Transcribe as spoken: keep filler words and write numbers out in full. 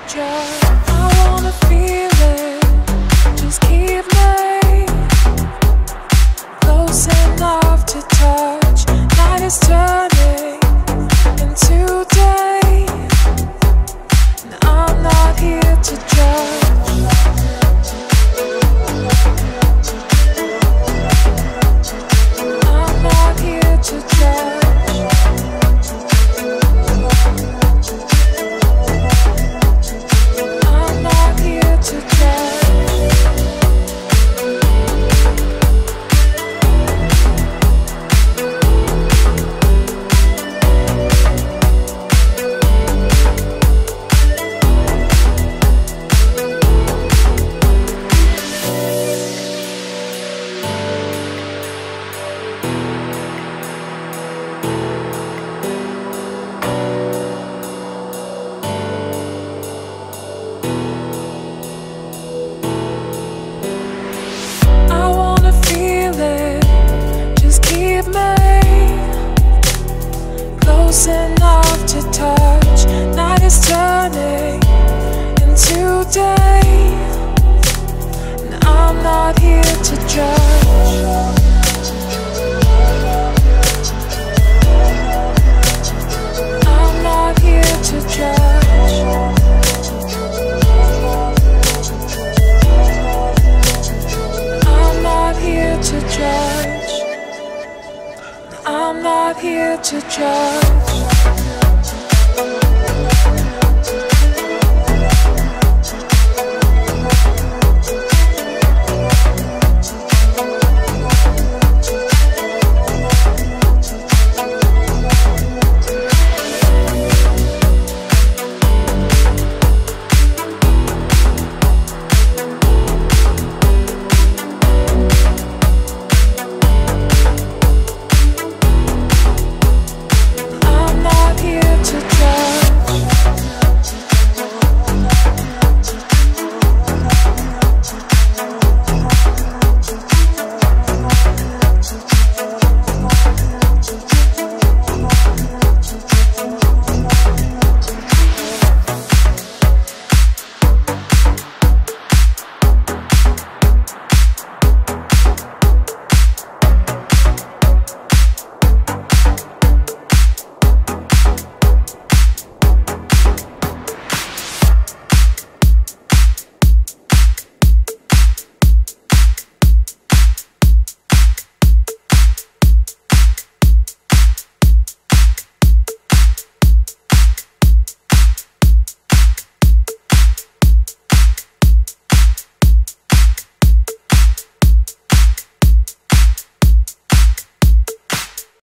judge. I wanna feel it, just keep me close enough to touch. Night is turning into day, and I'm not here to judge. I'm not here to judge. I'm not here to judge. I wanna feel it, just keep me close enough to touch. Night is turning into day, and I'm not here to judge.